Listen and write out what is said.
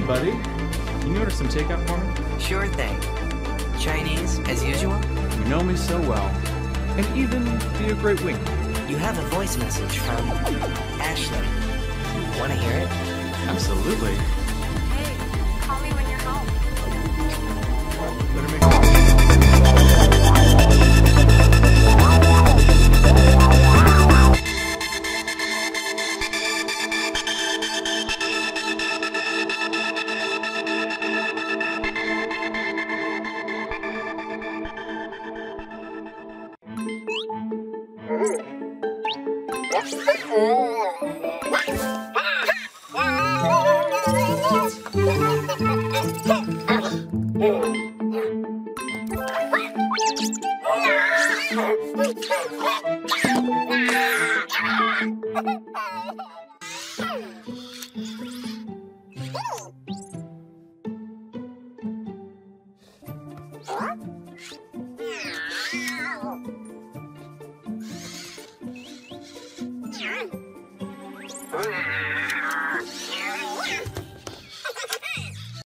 buddy. Can you order some takeout for me? Sure thing. Chinese, as usual? You know me so well. And even be a great wing. You have a voice message from Ashley. Want to hear it? Absolutely. Hey, call me when you're home. Better make